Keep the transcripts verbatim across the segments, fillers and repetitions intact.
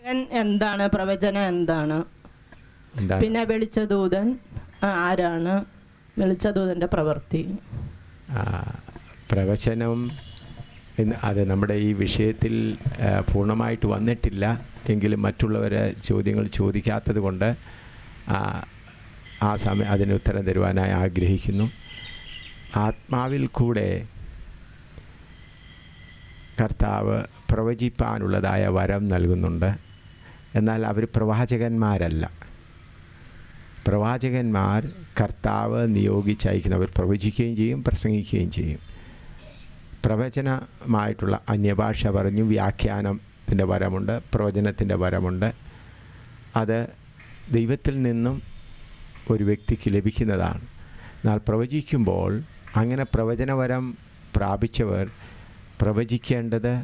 എന്താണ് പ്രവചനം? എന്താണ്? പിന്നെ വെളിച്ചദൂതൻ ആരാണ്? വെളിച്ചദൂതൻ്റെ പ്രവൃത്തി. പ്രവചനം എന്ന് അത് നമ്മുടെ ഈ വിഷയത്തിൽ പൂർണ്ണമായിട്ട് വന്നിട്ടില്ല എങ്കിലും മറ്റുള്ളവരെ ചോദ്യങ്ങൾ ചോദിക്കാത്തത് കൊണ്ട് ആ സമയം അതിന് ഉത്തരം തരുവാനായി ആഗ്രഹിക്കുന്നു. ആത്മാവിൽ കൂടെ കർത്താവ് പ്രവചിപ്പാനുള്ളതായ വരം നൽകുന്നുണ്ട്. എന്നാൽ അവർ പ്രവാചകന്മാരല്ല. പ്രവാചകന്മാർ കർത്താവ് നിയോഗിച്ചയക്കുന്നവർ പ്രവചിക്കുകയും ചെയ്യും, പ്രസംഗിക്കുകയും ചെയ്യും. പ്രവചനമായിട്ടുള്ള അന്യഭാഷ പറഞ്ഞു വ്യാഖ്യാനത്തിൻ്റെ വരമുണ്ട്, പ്രവചനത്തിൻ്റെ വരമുണ്ട്. അത് ദൈവത്തിൽ നിന്നും ഒരു വ്യക്തിക്ക് ലഭിക്കുന്നതാണ്. എന്നാൽ പ്രവചിക്കുമ്പോൾ അങ്ങനെ പ്രവചനവരം പ്രാപിച്ചവർ പ്രവചിക്കേണ്ടത്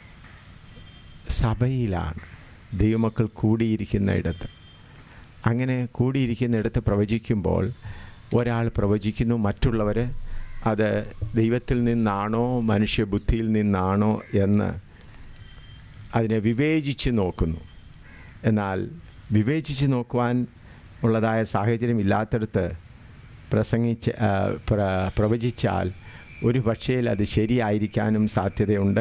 സഭയിലാണ്, ദൈവമക്കൾ കൂടിയിരിക്കുന്നിടത്ത്. അങ്ങനെ കൂടിയിരിക്കുന്നിടത്ത് പ്രവചിക്കുമ്പോൾ ഒരാൾ പ്രവചിക്കുന്നു, മറ്റുള്ളവർ അത് ദൈവത്തിൽ നിന്നാണോ മനുഷ്യബുദ്ധിയിൽ നിന്നാണോ എന്ന് അതിനെ വിവേചിച്ച് നോക്കുന്നു. എന്നാൽ വിവേചിച്ച് നോക്കുവാൻ ഉള്ളതായ സാഹചര്യം ഇല്ലാത്തടത്ത് പ്രസംഗിച്ച് പ്രവചിച്ചാൽ ഒരു പക്ഷേ അത് ശരിയായിരിക്കാനും സാധ്യതയുണ്ട്.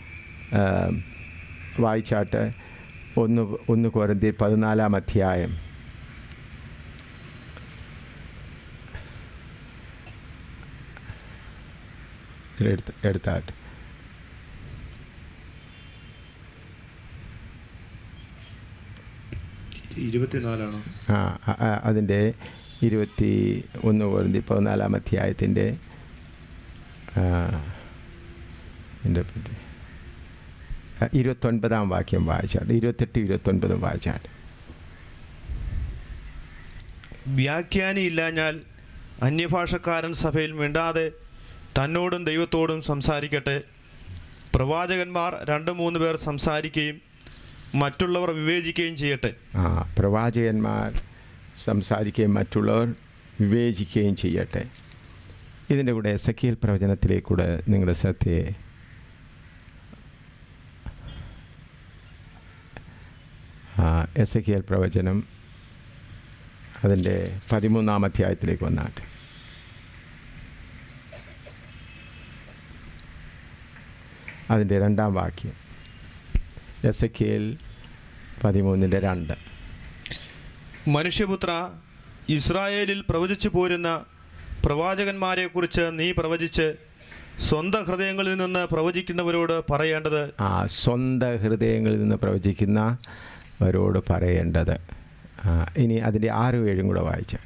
വായിച്ചാട്ട് ഒന്ന് ഒന്ന് കൊരിന്ത്യർ പതിനാലാം അധ്യായം എടുത്ത് എടുത്താട്ട് ഇരുപത്തിനാലാണോ? ആ അതിൻ്റെ ഇരുപത്തി ഒന്ന് കൊരിന്ത്യർ പതിനാലാം അധ്യായത്തിൻ്റെ എൻ്റെ ഇരുപത്തൊൻപതാം വാക്യം വായിച്ചാട്ട്, ഇരുപത്തെട്ട് ഇരുപത്തൊൻപതും വായിച്ചാട്ട്. വ്യാഖ്യാനിയില്ലാഞ്ഞാൽ അന്യഭാഷക്കാരൻ സഭയിൽ മിണ്ടാതെ തന്നോടും ദൈവത്തോടും സംസാരിക്കട്ടെ. പ്രവാചകന്മാർ രണ്ട് മൂന്ന് പേർ സംസാരിക്കുകയും മറ്റുള്ളവർ വിവേചിക്കുകയും ചെയ്യട്ടെ. ആ പ്രവാചകന്മാർ സംസാരിക്കുകയും മറ്റുള്ളവർ വിവേചിക്കുകയും ചെയ്യട്ടെ. ഇതിൻ്റെ കൂടെ എസെക്കിയേൽ പ്രവചനത്തിലേക്കൂടെ നിങ്ങളുടെ ശ്രദ്ധയെ എസെക്കിയേൽ പ്രവചനം അതിൻ്റെ പതിമൂന്നാം അധ്യായത്തിലേക്ക് വന്നാട്ടെ. അതിൻ്റെ രണ്ടാം വാക്യം, എസെക്കിയേൽ പതിമൂന്നിൻ്റെ രണ്ട്. മനുഷ്യപുത്ര, ഇസ്രായേലിൽ പ്രവചിച്ചു പോരുന്ന പ്രവാചകന്മാരെക്കുറിച്ച് നീ പ്രവചിച്ച് സ്വന്തം ഹൃദയങ്ങളിൽ നിന്ന് പ്രവചിക്കുന്നവരോട് പറയേണ്ടത്. ആ സ്വന്തം ഹൃദയങ്ങളിൽ നിന്ന് പ്രവചിക്കുന്നവരോട് പറയേണ്ടത്. ഇനി അതിൻ്റെ ആറും ഏഴും കൂടെ വായിച്ചാൽ.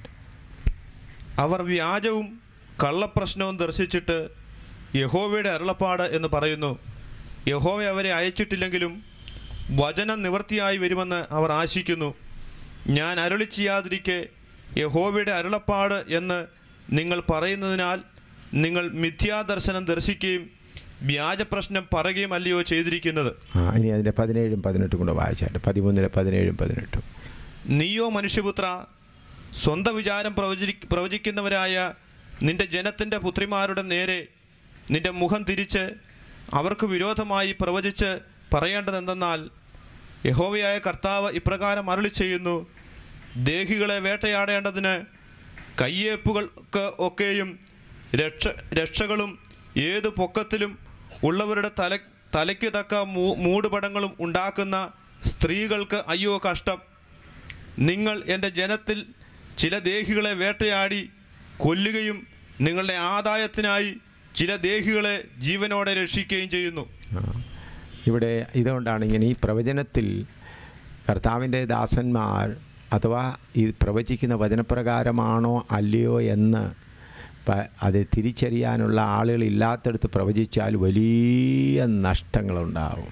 അവർ വ്യാജവും കള്ളപ്രശ്നവും ദർശിച്ചിട്ട് യഹോവയുടെ അരുളപ്പാട് എന്ന് പറയുന്നു. യഹോവ അവരെ അയച്ചിട്ടില്ലെങ്കിലും വചനം നിവൃത്തിയായി വരുമെന്ന് അവർ ആശിക്കുന്നു. ഞാൻ അരുളി ചെയ്യാതിരിക്കെ യഹോവയുടെ അരുളപ്പാട് എന്ന് നിങ്ങൾ പറയുന്നതിനാൽ നിങ്ങൾ മിഥ്യാദർശനം ദർശിക്കുകയും വ്യാജപ്രശ്നം പറയുകയും അല്ലയോ ചെയ്തിരിക്കുന്നത്. ആ ഇനി അതിൻ്റെ പതിനേഴും പതിനെട്ടും കൂടെ വായിച്ചാട്ട്. പതിമൂന്നിലെ പതിനേഴും പതിനെട്ടും. നീയോ മനുഷ്യപുത്ര, സ്വന്തം വിചാരം പ്രവചി പ്രവചിക്കുന്നവരായ നിന്റെ ജനത്തിൻ്റെ പുത്രിമാരുടെ നേരെ നിന്റെ മുഖം തിരിച്ച് അവർക്ക് വിരോധമായി പ്രവചിച്ച് പറയേണ്ടതെന്തെന്നാൽ, യഹോവയായ കർത്താവ് ഇപ്രകാരം അരുളി ചെയ്യുന്നു. ദേഹികളെ വേട്ടയാടേണ്ടതിന് കയ്യേപ്പുകൾക്ക് ഒക്കെയും രക്ഷ രക്ഷകളും ഏതു പൊക്കത്തിലും ഉള്ളവരുടെ തല തലയ്ക്ക് തക്ക മൂ മൂടുപടങ്ങളും ഉണ്ടാക്കുന്ന സ്ത്രീകൾക്ക് അയ്യോ കഷ്ടം. നിങ്ങൾ എൻ്റെ ജനത്തിൽ ചില ദേഹികളെ വേട്ടയാടി കൊല്ലുകയും നിങ്ങളുടെ ആദായത്തിനായി ചില ദേഹികളെ ജീവനോടെ രക്ഷിക്കുകയും ചെയ്യുന്നു. ഇവിടെ ഇതുകൊണ്ടാണ് ഇങ്ങനെ ഈ പ്രവചനത്തിൽ കർത്താവിൻ്റെ ദാസന്മാർ അഥവാ ഈ പ്രവചിക്കുന്ന വചനപ്രകാരമാണോ അല്ലയോ എന്ന് അത് തിരിച്ചറിയാനുള്ള ആളുകളില്ലാത്തടത്ത് പ്രവചിച്ചാൽ വലിയ നഷ്ടങ്ങളുണ്ടാവും.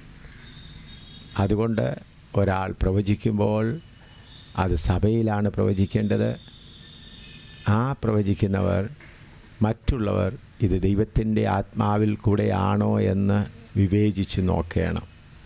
അതുകൊണ്ട് ഒരാൾ പ്രവചിക്കുമ്പോൾ അത് സഭയിലാണ് പ്രവചിക്കേണ്ടത്. ആ പ്രവചിക്കുന്നവർ മറ്റുള്ളവർ ഇത് ദൈവത്തിൻ്റെ ആത്മാവിൽ കൂടെയാണോ എന്ന് വിവേചിച്ച് നോക്കണം.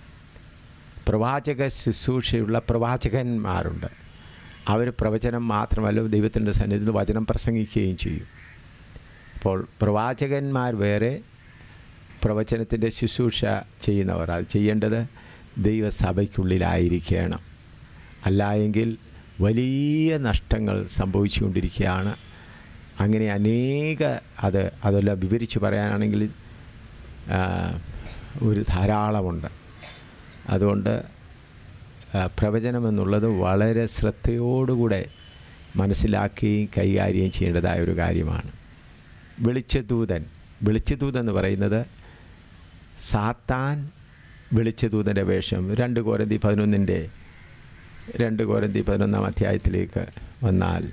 പ്രവാചക ശുശ്രൂഷയുള്ള പ്രവാചകന്മാരുണ്ട്. അവർ പ്രവചനം മാത്രമല്ല ദൈവത്തിൻ്റെ സന്നിധിയിൽ വചനം പ്രസംഗിക്കുകയും ചെയ്യും. അപ്പോൾ പ്രവാചകന്മാർ വേറെ, പ്രവചനത്തിൻ്റെ ശുശ്രൂഷ ചെയ്യുന്നവർ. അത് ചെയ്യേണ്ടത് ദൈവസഭയ്ക്കുള്ളിലായിരിക്കണം. അല്ല എങ്കിൽ വലിയ നഷ്ടങ്ങൾ സംഭവിച്ചുകൊണ്ടിരിക്കുകയാണ്. അങ്ങനെ അനേക അത് അതെല്ലാം വിവരിച്ച് പറയാനാണെങ്കിൽ ഒരു ധാരാളമുണ്ട്. അതുകൊണ്ട് പ്രവചനമെന്നുള്ളത് വളരെ ശ്രദ്ധയോടുകൂടെ മനസ്സിലാക്കുകയും കൈകാര്യം ചെയ്യേണ്ടതായ ഒരു കാര്യമാണ്. വെളിച്ചദൂതൻ വെളിച്ചദൂതൻ എന്ന് പറയുന്നത് സാത്താൻ വെളിച്ചദൂതൻ്റെ വേഷം രണ്ട് കോരിന്തി പതിനൊന്നിൻ്റെ രണ്ട് കോരിന്തി പതിനൊന്നാം അധ്യായത്തിലേക്ക് വന്നാൽ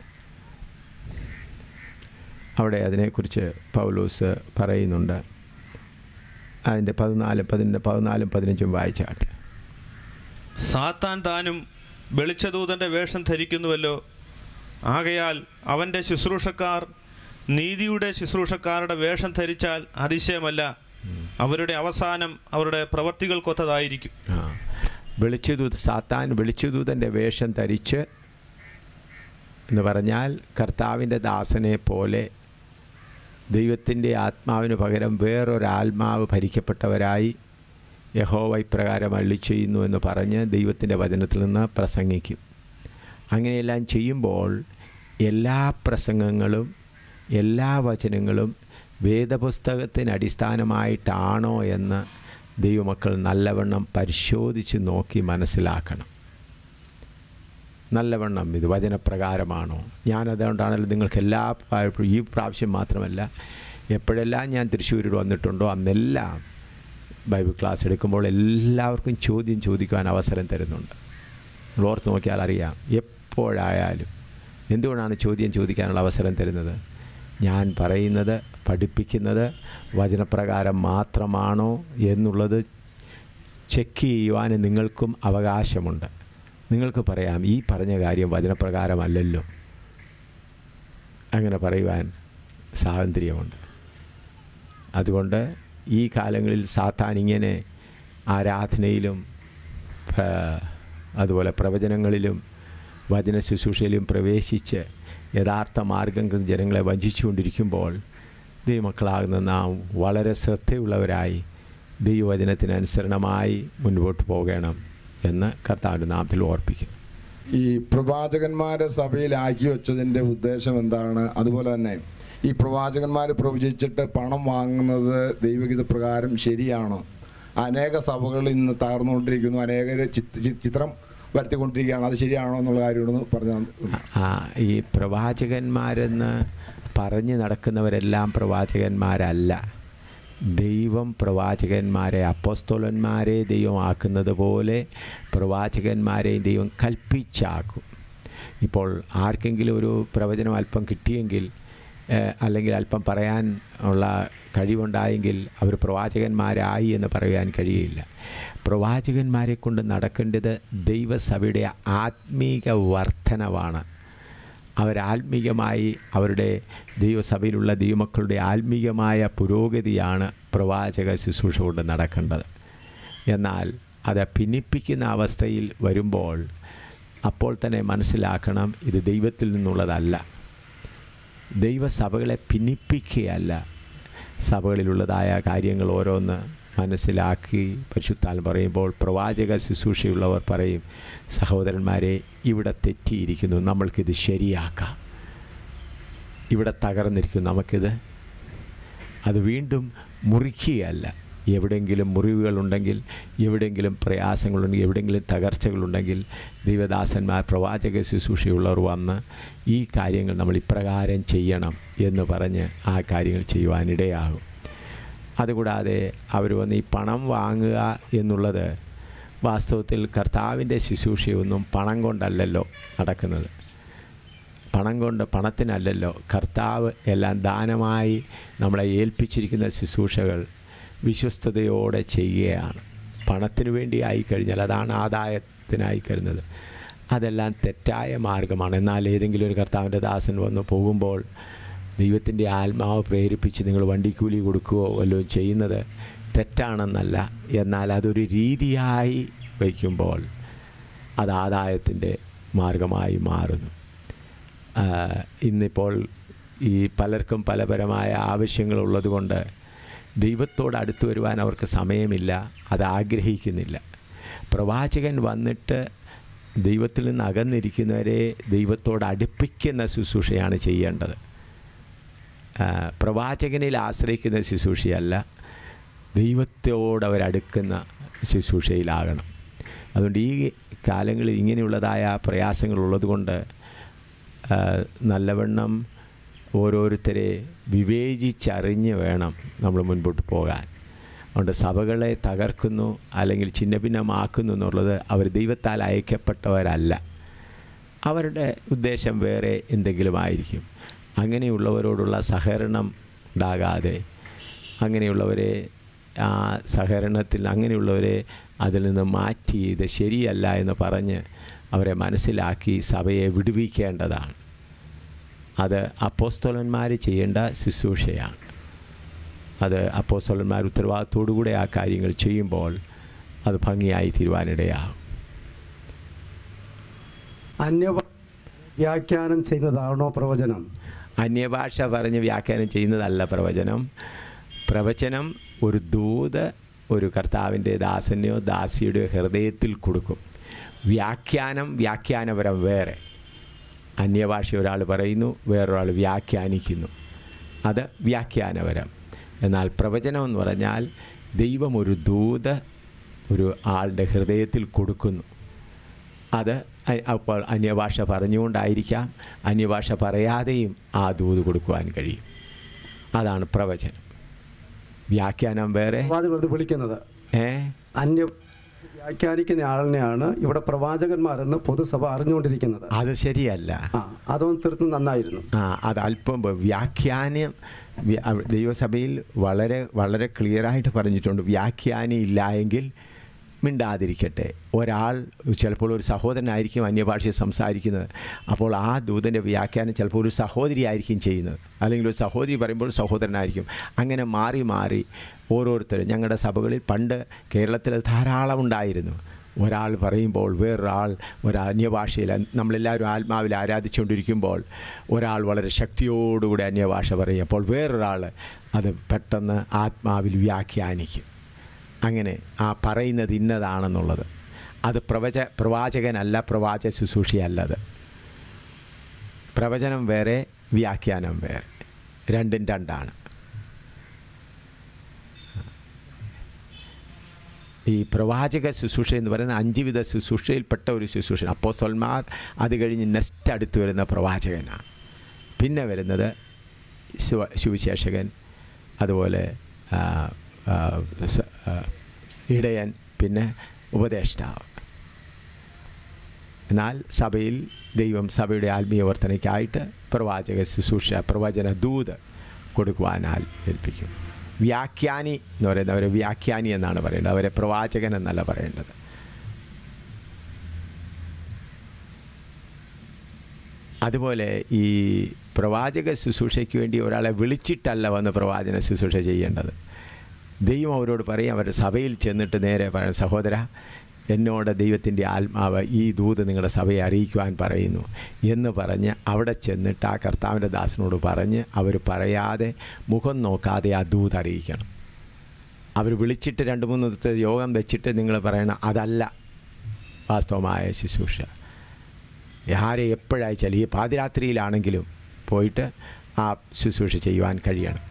അവിടെ അതിനെക്കുറിച്ച് പൗലോസ് പറയുന്നുണ്ട്. അതിൻ്റെ പതിനാല് പതിനൊന്ന് പതിനാലും പതിനഞ്ചും വായിച്ചാട്ടെ. സാത്താൻ താനും വെളിച്ചദൂതൻ്റെ വേഷം ധരിക്കുന്നുവല്ലോ. ആകയാൽ അവൻ്റെ ശുശ്രൂഷക്കാർ നീതിയുടെ ശുശ്രൂഷക്കാരുടെ വേഷം ധരിച്ചാൽ അതിശയമല്ല. അവരുടെ അവസാനം അവരുടെ പ്രവർത്തികൾക്കൊത്തതായിരിക്കും. ആ വെളിച്ചദൂത സാത്താൻ വെളിച്ചദൂതൻ്റെ വേഷം ധരിച്ച് എന്ന് പറഞ്ഞാൽ കർത്താവിൻ്റെ ദാസനെ പോലെ ദൈവത്തിൻ്റെ ആത്മാവിന് പകരം വേറൊരാത്മാവ് ഭരിക്കപ്പെട്ടവരായി യഹോവ ഇപ്രകാരം അരുളി ചെയ്യുന്നു എന്ന് പറഞ്ഞ് ദൈവത്തിൻ്റെ വചനത്തിൽ നിന്ന് പ്രസംഗിക്കും. അങ്ങനെയെല്ലാം ചെയ്യുമ്പോൾ എല്ലാ പ്രസംഗങ്ങളും എല്ലാ വചനങ്ങളും വേദപുസ്തകത്തിന് അടിസ്ഥാനമായിട്ടാണോ എന്ന് ദൈവമക്കൾ നല്ലവണ്ണം പരിശോധിച്ച് നോക്കി മനസ്സിലാക്കണം. നല്ലവണ്ണം ഇത് വചനപ്രകാരമാണോ? ഞാനതുകൊണ്ടാണല്ലോ നിങ്ങൾക്ക് എല്ലാ ഈ പ്രാവശ്യം മാത്രമല്ല എപ്പോഴെല്ലാം ഞാൻ തൃശ്ശൂരിൽ വന്നിട്ടുണ്ടോ അന്നെല്ലാം ബൈബിൾ ക്ലാസ് എടുക്കുമ്പോൾ എല്ലാവർക്കും ചോദ്യം ചോദിക്കുവാൻ അവസരം തരുന്നുണ്ട്. നിങ്ങൾ ഓർത്ത് നോക്കിയാൽ അറിയാം. എപ്പോഴായാലും എന്തുകൊണ്ടാണ് ചോദ്യം ചോദിക്കാനുള്ള അവസരം തരുന്നത്? ഞാൻ പറയുന്നത് പഠിപ്പിക്കുന്നത് വചനപ്രകാരം മാത്രമാണോ എന്നുള്ളത് ചെക്ക് ചെയ്യുവാൻ നിങ്ങൾക്കും അവകാശമുണ്ട്. നിങ്ങൾക്ക് പറയാം ഈ പറഞ്ഞ കാര്യം വചനപ്രകാരമല്ലല്ലോ, അങ്ങനെ പറയുവാൻ സ്വാതന്ത്ര്യമുണ്ട്. അതുകൊണ്ട് ഈ കാലങ്ങളിൽ സാത്താൻ ഇങ്ങനെ ആരാധനയിലും അതുപോലെ പ്രവചനങ്ങളിലും വചന ശുശ്രൂഷയിലും പ്രവേശിച്ച് യഥാർത്ഥ മാർഗം ജനങ്ങളെ വഞ്ചിച്ചുകൊണ്ടിരിക്കുമ്പോൾ ദൈവമക്കളാകുന്ന നാം വളരെ ശ്രദ്ധയുള്ളവരായി ദൈവവചനത്തിനനുസരണമായി മുൻപോട്ട് പോകണം എന്ന് കർത്താവിൻ്റെ നാമത്തിൽ ഓർപ്പിക്കും. ഈ പ്രവാചകന്മാരെ സഭയിലാക്കി വെച്ചതിൻ്റെ ഉദ്ദേശം എന്താണ്? അതുപോലെ തന്നെ ഈ പ്രവാചകന്മാർ പ്രവചിച്ചിട്ട് പണം വാങ്ങുന്നത് ദൈവഗീത പ്രകാരം ശരിയാണോ? അനേക സഭകൾ ഇന്ന് തകർന്നുകൊണ്ടിരിക്കുന്നു, അനേകർ ചിത്രം വരുത്തിക്കൊണ്ടിരിക്കുകയാണ്. അത് ശരിയാണോ എന്നുള്ള കാര്യമൊന്ന് പറഞ്ഞാൽ. ഈ പ്രവാചകന്മാരെന്ന് പറഞ്ഞ് നടക്കുന്നവരെല്ലാം പ്രവാചകന്മാരല്ല. ദൈവം പ്രവാചകന്മാരെ അപ്പോസ്തലന്മാരെ ദൈവമാക്കുന്നത് പോലെ പ്രവാചകന്മാരെയും ദൈവം കൽപ്പിച്ചാക്കും. ഇപ്പോൾ ആർക്കെങ്കിലും ഒരു പ്രവചനം അല്പം കിട്ടിയെങ്കിൽ അല്ലെങ്കിൽ അല്പം പറയാൻ ഉള്ള കഴിവുണ്ടായെങ്കിൽ അവർ പ്രവാചകന്മാരായി എന്ന് പറയാൻ കഴിയില്ല. പ്രവാചകന്മാരെ കൊണ്ട് നടക്കേണ്ടത് ദൈവസഭയുടെ ആത്മീക വർധനവാണ്. അവരാത്മീകമായി അവരുടെ ദൈവസഭയിലുള്ള ദൈവമക്കളുടെ ആത്മീകമായ പുരോഗതിയാണ് പ്രവാചക ശുശ്രൂഷ കൊണ്ട് നടക്കേണ്ടത്. എന്നാൽ അത് ഭിന്നിപ്പിക്കുന്ന അവസ്ഥയിൽ വരുമ്പോൾ അപ്പോൾ തന്നെ മനസ്സിലാക്കണം, ഇത് ദൈവത്തിൽ നിന്നുള്ളതല്ല. ദൈവസഭകളെ ഭിന്നിപ്പിക്കുകയല്ല, സഭകളിലുള്ളതായ കാര്യങ്ങൾ ഓരോന്ന് മനസ്സിലാക്കി പരിശുദ്ധാത്മാവ് പറയുമ്പോൾ പ്രവാചക ശുശ്രൂഷയുള്ളവർ പറയും, സഹോദരന്മാരെ ഇവിടെ തെറ്റിയിരിക്കുന്നു, നമ്മൾക്കിത് ശരിയാക്കാം. ഇവിടെ തകർന്നിരിക്കുന്നു, നമുക്കിത് അത് വീണ്ടും മുറിക്കുകയല്ല. എവിടെയെങ്കിലും മുറിവുകളുണ്ടെങ്കിൽ, എവിടെയെങ്കിലും പ്രയാസങ്ങളുണ്ടെങ്കിൽ, എവിടെയെങ്കിലും തകർച്ചകളുണ്ടെങ്കിൽ ദൈവദാസന്മാർ പ്രവാചക ശുശ്രൂഷയുള്ളവർ വന്ന് ഈ കാര്യങ്ങൾ നമ്മൾ ഇപ്രകാരം ചെയ്യണം എന്ന് പറഞ്ഞ് ആ കാര്യങ്ങൾ ചെയ്യുവാനിടയാകും. അതുകൂടാതെ അവർ വന്ന് ഈ പണം വാങ്ങുക എന്നുള്ളത് വാസ്തവത്തിൽ കർത്താവിൻ്റെ ശുശ്രൂഷയൊന്നും പണം കൊണ്ടല്ലല്ലോ നടക്കുന്നത്. പണം കൊണ്ട് പണത്തിനല്ലല്ലോ. കർത്താവ് എല്ലാം ദാനമായി നമ്മളെ ഏൽപ്പിച്ചിരിക്കുന്ന ശുശ്രൂഷകൾ വിശ്വസ്തയോടെ ചെയ്യുകയാണ്. പണത്തിന് വേണ്ടി ആയിക്കഴിഞ്ഞാൽ അതാണ് ആദായത്തിനായി കരുതുന്നത്. അതെല്ലാം തെറ്റായ മാർഗമാണ്. എന്നാൽ ഏതെങ്കിലും ഒരു കർത്താവിൻ്റെ ദാസൻ വന്ന് പോകുമ്പോൾ ദൈവത്തിൻ്റെ ആത്മാവ് പ്രേരിപ്പിച്ച് നിങ്ങൾ വണ്ടിക്കൂലി കൊടുക്കുകയോ വല്ലതും ചെയ്യുന്നത് തെറ്റാണെന്നല്ല. എന്നാൽ അതൊരു രീതിയായി വയ്ക്കുമ്പോൾ അത് ആദായത്തിൻ്റെ മാർഗമായി മാറുന്നു. ഇന്നിപ്പോൾ ഈ പലർക്കും പലപരമായ ആവശ്യങ്ങളുള്ളതുകൊണ്ട് ദൈവത്തോട് അടുത്തു വരുവാൻ അവർക്ക് സമയമില്ല, അത് ആഗ്രഹിക്കുന്നില്ല. പ്രവാചകൻ വന്നിട്ട് ദൈവത്തിൽ നിന്ന് അകന്നിരിക്കുന്നവരെ ദൈവത്തോട് അടുപ്പിക്കുന്ന ശുശ്രൂഷയാണ് ചെയ്യേണ്ടത്. പ്രവാചകനിൽ ആശ്രയിക്കുന്ന ശുശ്രൂഷയല്ല, ദൈവത്തോട് അവരടുക്കുന്ന ശുശ്രൂഷയിലാകണം. അതുകൊണ്ട് ഈ കാലങ്ങളിൽ ഇങ്ങനെയുള്ളതായ പ്രയാസങ്ങളുള്ളത് കൊണ്ട് നല്ലവണ്ണം ഓരോരുത്തരെ വിവേചിച്ചറിഞ്ഞ് വേണം നമ്മൾ മുൻപോട്ട് പോകാൻ. അതുകൊണ്ട് സഭകളെ തകർക്കുന്നു അല്ലെങ്കിൽ ഛിന്നഭിന്നമാക്കുന്നു എന്നുള്ളത് അവർ ദൈവത്താൽ അയക്കപ്പെട്ടവരല്ല, അവരുടെ ഉദ്ദേശം വേറെ എന്തെങ്കിലും ആയിരിക്കും. അങ്ങനെയുള്ളവരോടുള്ള സഹകരണം ഉണ്ടാകാതെ, അങ്ങനെയുള്ളവരെ ആ സഹകരണത്തിൽ അങ്ങനെയുള്ളവരെ അതിൽ നിന്ന് മാറ്റി ഇത് ശരിയല്ല എന്ന് പറഞ്ഞ് അവരെ മനസ്സിലാക്കി സഭയെ വിടുവിക്കേണ്ടതാണ്. അത് അപ്പോസ്തലന്മാർ ചെയ്യേണ്ട ശുശ്രൂഷയാണ്. അത് അപ്പോസ്തലന്മാർ ഉത്തരവാദിത്തോടുകൂടെ ആ കാര്യങ്ങൾ ചെയ്യുമ്പോൾ അത് ഭംഗിയായി തീരുവാനിടയാകും. അന്യ വ്യാഖ്യാനം ചെയ്യുന്നതാണോ പ്രവചനം? അന്യഭാഷ പറഞ്ഞ് വ്യാഖ്യാനം ചെയ്യുന്നതല്ല പ്രവചനം. പ്രവചനം ഒരു ദൂത് ഒരു കർത്താവിൻ്റെ ദാസനെയോ ദാസിയുടെയോ ഹൃദയത്തിൽ കൊടുക്കും. വ്യാഖ്യാനം വ്യാഖ്യാനപരം വേറെ. അന്യഭാഷ ഒരാൾ പറയുന്നു, വേറൊരാൾ വ്യാഖ്യാനിക്കുന്നു, അത് വ്യാഖ്യാനപരം. എന്നാൽ പ്രവചനം എന്ന് പറഞ്ഞാൽ ദൈവം ഒരു ദൂത് ഒരു ആളുടെ ഹൃദയത്തിൽ കൊടുക്കുന്നു. അത് അപ്പോൾ അന്യഭാഷ പറഞ്ഞുകൊണ്ടായിരിക്കാം, അന്യഭാഷ പറയാതെയും ആ ദൂത് കൊടുക്കുവാൻ കഴിയും. അതാണ് പ്രവചനം. വ്യാഖ്യാനം വേറെ. വിളിക്കുന്നത് ഏ അന്യ വ്യാഖ്യാനിക്കുന്ന ആളിനെയാണ് ഇവിടെ പ്രവാചകന്മാരെന്ന് പൊതുസഭ അറിഞ്ഞുകൊണ്ടിരിക്കുന്നത്. അത് ശരിയല്ല. ആ അതൊന്ന് തീർത്തും നന്നായിരുന്നു. ആ അത് അല്പം വ്യാഖ്യാനം ദൈവസഭയിൽ വളരെ വളരെ ക്ലിയറായിട്ട് പറഞ്ഞിട്ടുണ്ട്. വ്യാഖ്യാനം ഇല്ല എങ്കിൽ മിണ്ടാതിരിക്കട്ടെ. ഒരാൾ ചിലപ്പോൾ ഒരു സഹോദരനായിരിക്കും അന്യഭാഷയിൽ സംസാരിക്കുന്നത്, അപ്പോൾ ആ ദൂതൻ്റെ വ്യാഖ്യാനം ചിലപ്പോൾ ഒരു സഹോദരി ആയിരിക്കും ചെയ്യുന്നത്, അല്ലെങ്കിൽ ഒരു സഹോദരി പറയുമ്പോൾ സഹോദരനായിരിക്കും. അങ്ങനെ മാറി മാറി ഓരോരുത്തരും ഞങ്ങളുടെ സഭകളിൽ പണ്ട് കേരളത്തിൽ ധാരാളം ഉണ്ടായിരുന്നു. ഒരാൾ പറയുമ്പോൾ വേറൊരാൾ ഒരു അന്യഭാഷയിൽ നമ്മളെല്ലാവരും ആത്മാവിൽ ആരാധിച്ചുകൊണ്ടിരിക്കുമ്പോൾ ഒരാൾ വളരെ ശക്തിയോടുകൂടി അന്യഭാഷ പറയും, അപ്പോൾ വേറൊരാൾ അത് പെട്ടെന്ന് ആത്മാവിൽ വ്യാഖ്യാനിക്കും. അങ്ങനെ ആ പറയുന്നത് ഇന്നതാണെന്നുള്ളത് അത് പ്രവച പ്രവാചകനല്ല, പ്രവാചക ശുശ്രൂഷയല്ലത്. പ്രവചനം വേറെ, വ്യാഖ്യാനം വേറെ, രണ്ടും രണ്ടാണ്. ഈ പ്രവാചക ശുശ്രൂഷ എന്ന് പറയുന്നത് അഞ്ച് വിധ ശുശ്രൂഷയിൽപ്പെട്ട ഒരു ശുശ്രൂഷ. അപ്പോസ്തലന്മാർ അത് കഴിഞ്ഞ് നെക്സ്റ്റ് അടുത്ത് വരുന്ന പ്രവാചകനാണ്. പിന്നെ വരുന്നത് സുവിശേഷകൻ, അതുപോലെ ഇടയൻ, പിന്നെ ഉപദേഷ്ടാവ്. എന്നാൽ സഭയിൽ ദൈവം സഭയുടെ ആത്മീയ വർധനയ്ക്കായിട്ട് പ്രവാചക ശുശ്രൂഷ, പ്രവചന ദൂത് കൊടുക്കുവാനാൽ ഏൽപ്പിക്കും. വ്യാഖ്യാനി എന്ന് പറയുന്നത് അവരെ വ്യാഖ്യാനി എന്നാണ് പറയേണ്ടത്, അവരെ പ്രവാചകൻ എന്നല്ല പറയേണ്ടത്. അതുപോലെ ഈ പ്രവാചക ശുശ്രൂഷയ്ക്ക് വേണ്ടി ഒരാളെ വിളിച്ചിട്ടല്ല വന്ന് പ്രവാചന ശുശ്രൂഷ ചെയ്യേണ്ടത്. ദൈവം അവരോട് പറയും, അവരുടെ സഭയിൽ ചെന്നിട്ട് നേരെ പറയും, സഹോദര എന്നോട് ദൈവത്തിൻ്റെ ആത്മാവ് ഈ ദൂത് നിങ്ങളുടെ സഭയെ അറിയിക്കുവാൻ പറയുന്നു എന്ന് പറഞ്ഞ് അവിടെ ചെന്നിട്ട് ആ കർത്താവിൻ്റെ ദാസനോട് പറഞ്ഞ് അവർ പറയാതെ മുഖം നോക്കാതെ ആ ദൂത് അറിയിക്കണം. അവർ വിളിച്ചിട്ട് രണ്ട് മൂന്ന് ദിവസത്തെ യോഗം വെച്ചിട്ട് നിങ്ങൾ പറയണം, അതല്ല വാസ്തവമായ ശുശ്രൂഷ. ആരെ എപ്പോഴയച്ചാൽ ഈ പാതിരാത്രിയിലാണെങ്കിലും പോയിട്ട് ആ ശുശ്രൂഷ ചെയ്യുവാൻ കഴിയണം.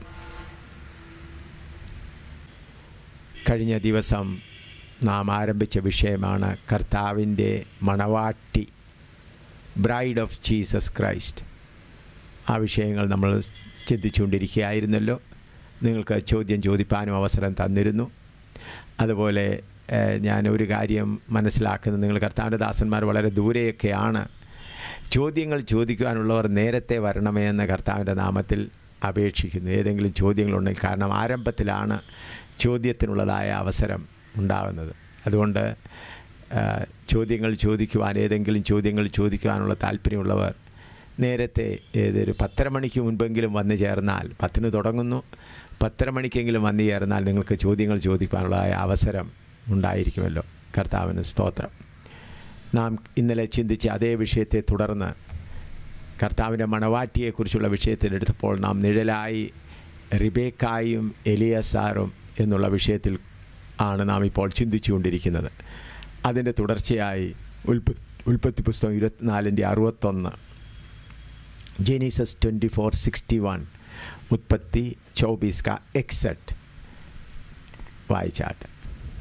കഴിഞ്ഞ ദിവസം നാം ആരംഭിച്ച വിഷയമാണ് കർത്താവിൻ്റെ മണവാട്ടി, ബ്രൈഡ് ഓഫ് ജീസസ് ക്രൈസ്റ്റ്. ആ വിഷയങ്ങൾ നമ്മൾ ചിന്തിച്ചുകൊണ്ടിരിക്കുകയായിരുന്നല്ലോ. നിങ്ങൾക്ക് ചോദ്യം ചോദിപ്പാനും അവസരം തന്നിരുന്നു. അതുപോലെ ഞാൻ ഒരു കാര്യം മനസ്സിലാക്കുന്നത്, നിങ്ങൾ കർത്താവിൻ്റെ ദാസന്മാർ വളരെ ദൂരെയൊക്കെയാണ്. ചോദ്യങ്ങൾ ചോദിക്കുവാനുള്ളവർ നേരത്തെ വരണമേ എന്ന കർത്താവിൻ്റെ നാമത്തിൽ അപേക്ഷിക്കുന്നു. ഏതെങ്കിലും ചോദ്യങ്ങളുണ്ടെങ്കിൽ, കാരണം ആരംഭത്തിലാണ് ചോദ്യത്തിനുള്ളതായ അവസരം ഉണ്ടാകുന്നത്. അതുകൊണ്ട് ചോദ്യങ്ങൾ ചോദിക്കുവാൻ, ഏതെങ്കിലും ചോദ്യങ്ങൾ ചോദിക്കുവാനുള്ള താല്പര്യമുള്ളവർ നേരത്തെ ഏതൊരു പത്തര മണിക്ക് മുൻപെങ്കിലും വന്നു ചേർന്നാൽ, പത്തിന് തുടങ്ങുന്നു, പത്തര മണിക്കെങ്കിലും വന്നു ചേർന്നാൽ നിങ്ങൾക്ക് ചോദ്യങ്ങൾ ചോദിക്കുവാനുള്ളതായ അവസരം ഉണ്ടായിരിക്കുമല്ലോ. കർത്താവിന് സ്തോത്രം. നാം ഇന്നലെ ചിന്തിച്ച അതേ വിഷയത്തെ തുടർന്ന് കർത്താവിൻ്റെ മണവാട്ടിയെക്കുറിച്ചുള്ള വിഷയത്തിലെടുത്തപ്പോൾ നാം നിഴലായി റിബേക്കായും എലിയാസാറും എന്നുള്ള വിഷയത്തിൽ ആണ് നാം ഇപ്പോൾ ചിന്തിച്ചു കൊണ്ടിരിക്കുന്നത്. അതിൻ്റെ തുടർച്ചയായി ഉൽപ്പ ഉൽപ്പത്തി പുസ്തകം ഇരുപത്തിനാലിൻ്റെ അറുപത്തൊന്ന്, Genesis twenty four sixty one, ഉത്പത്തി ചോബീസ് കാ എക്സെറ്റ് വായിച്ചാട്ട്.